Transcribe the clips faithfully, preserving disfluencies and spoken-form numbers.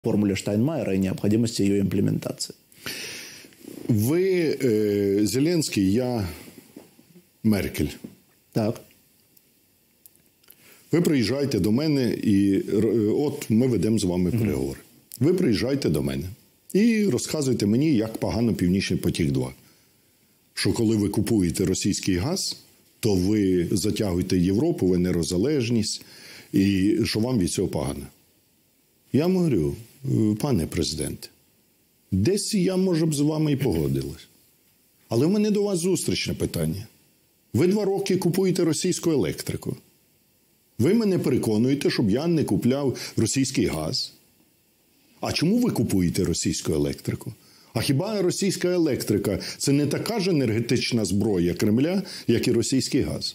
формуле Штайнмайера и необходимости ее имплементации. Ви е, Зеленський, я Меркель. Так. Ви приїжджаєте до мене і от ми ведемо з вами переговори. Ви приїжджаєте до мене і розказуєте мені, як погано Північний потік-два. Що коли ви купуєте російський газ, то ви затягуєте Європу в енергозалежність і що вам від цього погано. Я вам говорю, пане президенте, десь я, може б, з вами і погодилась. Але в мене до вас зустрічне питання. Ви два роки купуєте російську електрику. Ви мене переконуєте, щоб я не купляв російський газ. А чому ви купуєте російську електрику? А хіба російська електрика – це не така ж енергетична зброя Кремля, як і російський газ?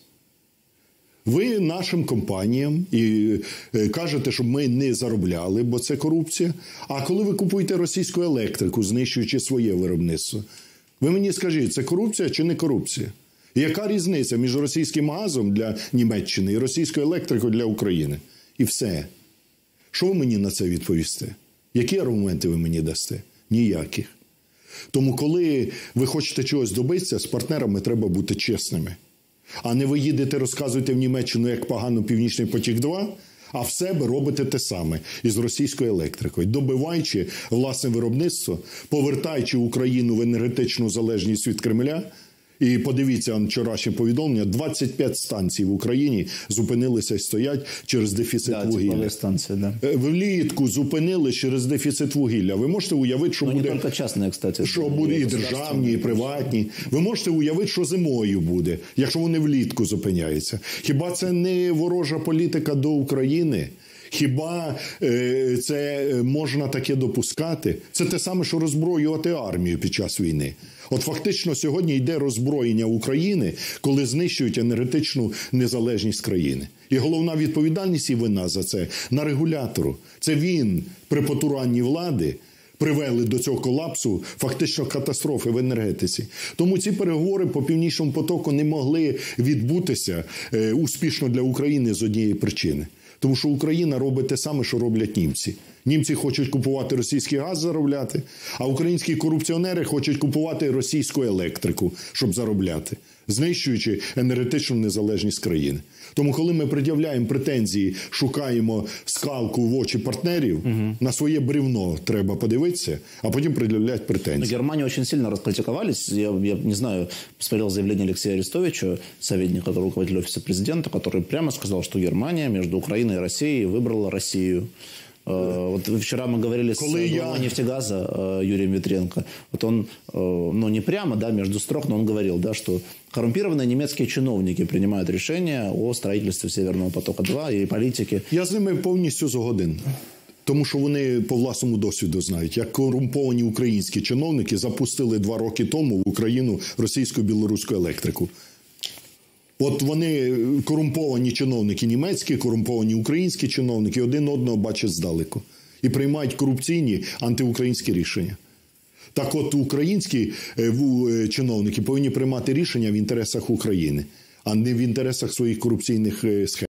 Ви нашим компаніям і е, кажете, щоб ми не заробляли, бо це корупція. А коли ви купуєте російську електрику, знищуючи своє виробництво, ви мені скажіть, це корупція чи не корупція? Яка різниця між російським газом для Німеччини і російською електрикою для України? І все. Що ви мені на це відповісте? Які аргументи ви мені дасте? Ніяких. Тому коли ви хочете чогось добитися, з партнерами треба бути чесними. А не ви їдете, розказуєте в Німеччину, як погано Північний потік-два, а в себе робите те саме із російською електрикою, добиваючи власне виробництво, повертаючи Україну в енергетичну залежність від Кремля. І подивіться на вчорашнє повідомлення, двадцять п'ять станцій в Україні зупинилися і стоять через дефіцит да, вугілля. Станції, да. Влітку зупинили через дефіцит вугілля. Ви можете уявити, що ну, буде... не тільки частні, кстати. Що буде і державні, і приватні. Ви можете уявити, що зимою буде, якщо вони влітку зупиняються. Хіба це не ворожа політика до України? Хіба е, це можна таке допускати? Це те саме, що роззброювати армію під час війни. От фактично сьогодні йде роззброєння України, коли знищують енергетичну незалежність країни. І головна відповідальність і вина за це на регулятору. Це він при потуранні влади привели до цього колапсу, фактично катастрофи в енергетиці. Тому ці переговори по Північному потоку не могли відбутися е, успішно для України з однієї причини. Тому що Україна робить те саме, що роблять німці. Німці хочуть купувати російський газ, заробляти, а українські корупціонери хочуть купувати російську електрику, щоб заробляти, знищуючи енергетичну незалежність країни. Тому коли ми пред'являємо претензії, шукаємо скалку в очі партнерів, угу. на своє бревно треба подивитися, а потім пред'являти претензії. Германия очень сильно раскритиковались. Я, я не знаю, посмотрел заявление Алексея Арестовича, советника руководителя офиса президента, который прямо сказал, что Германия между Украиной и Россией выбрала Россию. Вот вчера мы говорили с главой нефтегаза Юрием Ветренко. Вот он, ну не прямо, да, между строк, но он говорил, да, что коррумпированные немецкие чиновники принимают решения о строительстве Северного потока-два и политики. Я з ними повністю згоден. Тому що вони по власному досвіду знають, як корумповані українські чиновники запустили два роки тому в Україну російську і білоруську електрику. От вони, корумповані чиновники німецькі, корумповані українські чиновники, один одного бачать здалеку. І приймають корупційні антиукраїнські рішення. Так от українські чиновники повинні приймати рішення в інтересах України, а не в інтересах своїх корупційних схем.